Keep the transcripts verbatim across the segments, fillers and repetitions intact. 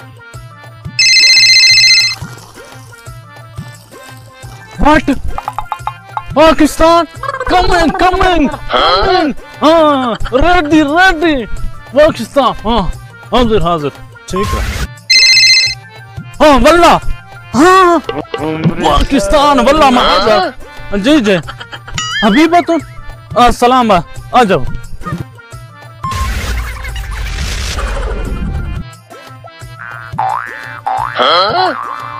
What? Pakistan? Coming, coming, coming. हाँ, ready, ready. Pakistan. हाँ, हाजिर, हाजिर. ठीक है. हाँ, वल्ला. हाँ, पाकिस्तान वल्ला महाजा. जी जी. हबीबा तुम. अस्सलाम आ. आ जाओ. हाँ?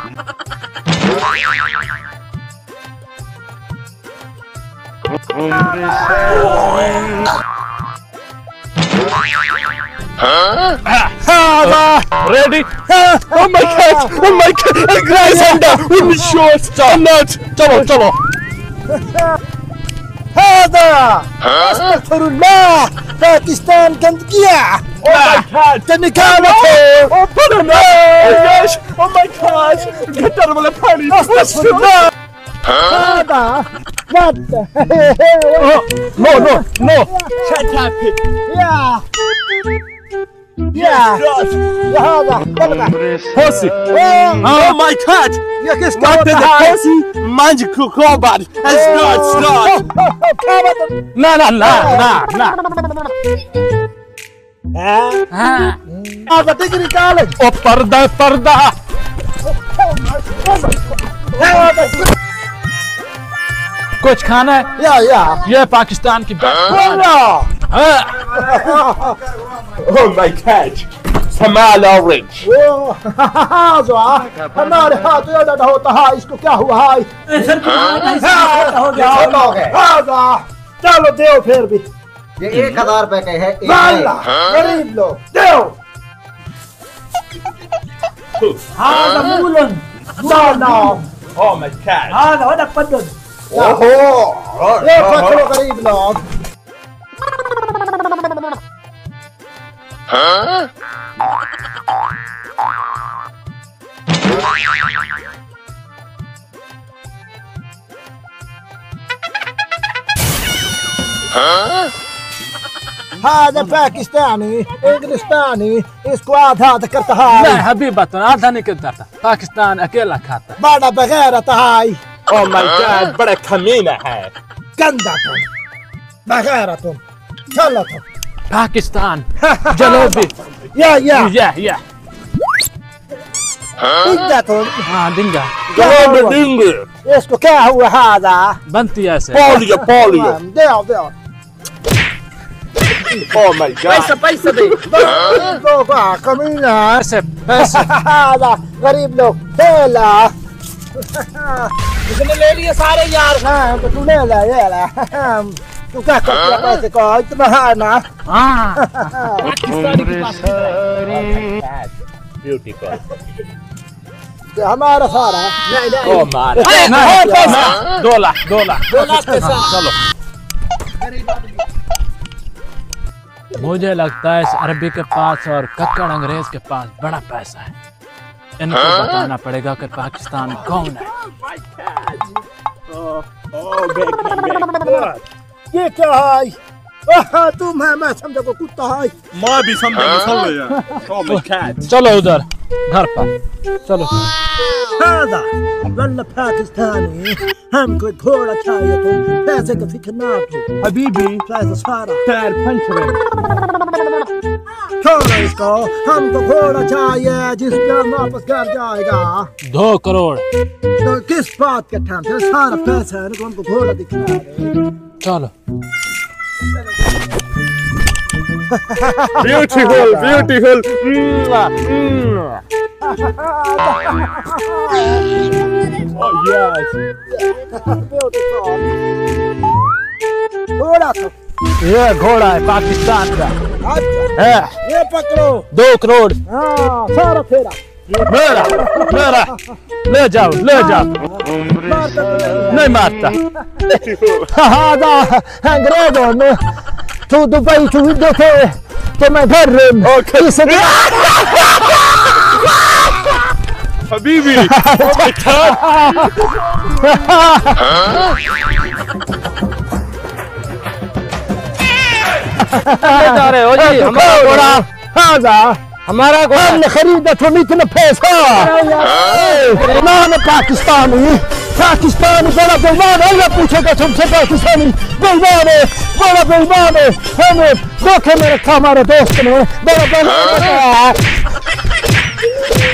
Huh? Ready? Oh my God! Oh my God! Guys, I'm down with the shorts. I'm not. Come on, come on. هذا استغفر الله باكستان كندقية. Oh my God! تنكالته. Oh my gosh! Oh my gosh! قدر ولا باني. استغفر الله. هذا what? No, no, no. Shut up. Yeah. Yeah. هذا والله. Pussy. Oh my God! يا كيس What the pussy? Magical cobalt. It's not, it's not. لا لا لا لا لا. ها هذا تجري كالج. ओ पर्दा पर्दा. कुछ खाना है? या या ये पाकिस्तान की Oh my God! Samal orange. هذا हमारे हाथ में होता है इसको क्या हुआ है? هذا चलो देव फिर भी ये एक हजार रुपए के है गरीब लोग देव هذا مولن لا لا Oh my God! هذا هذا بدن Oh! ये पकड़ो गरीब लोग Huh? Huh? هذا باكستاني انجلستاني इसको आधा करता है नहीं हबीबा तो आधा नहीं करता था पाकिस्तान अकेला खाता है बड़ा बगैरत है Oh my God! बड़ा कमीना है. गंदा तुम बगैरत तुम चलो तुम पाकिस्तान जलोबी या या या या गंदा तुम हाँ डिंगा Galobe dingue. इसको क्या हुआ هذا बनती है ऐसे Polio, polio. Dev Dev Oh my God! पैसा पैसा दे लोग कमीना पैसे पैसे هذا गरीब लोग तेला इसने ले लिए सारे यार हाँ तो तू ले ले ये ले तू क्या करता पैसे को इतना है ना हाँ पाकिस्तानी की पाकिस्तान Beautiful. ये हमारा सारा नहीं नहीं Oh my! नहीं दो लाख दो लाख दो लाख पैसा चलो मुझे लगता है इस अरबी के पास और कक्कड़ अंग्रेज के पास बड़ा पैसा है इनको बताना पड़ेगा कि पाकिस्तान कौन है Oh, baby, ये क्या है आहा, तुम है मैं समझा को कुत्ता है मैं भी समझा मसल यार. Oh my God! चलो उधर घर पर चलो هذا वल्ला पाकिस्तानी हमको घोड़ा चाहिए तुम पैसे का फिक्र ना करो حبيبي पैसा सारा تعال पंचर. छोड़ो इसको हमको घोड़ा चाहिए जिस पे हम वापस घर जाएगा दो करोड़ तो किस बात का टाइम है सारा पैसा है ना हमको घोड़ा दिखना है चलो Beautiful, beautiful. Mwah, mwah. Oh yes. घोड़ा तो ये घोड़ा है पाकिस्तान का अच्छा है ये पकड़ो दो करोड़ हाँ सारा फेरा मेरा मेरा ले जाओ ले जाओ मारता तो नहीं मारता هذا انجريدون تو دبي تو ودته كما برم اوكي حبيبي. Oh my God! जा रहे हो जी हमारा घोड़ा هذا हमारा हमने खरीदा तुम इतना पैसा। नाम पाकिस्तानी पाकिस्तानी बड़ा बेईमान है। अल्लाह पूछेगा तुमसे पाकिस्तानी बेईमान है, बड़ा बेईमान है। हमें धोखे में रखा हमारे दोस्त ने, बड़ा बेईमान है।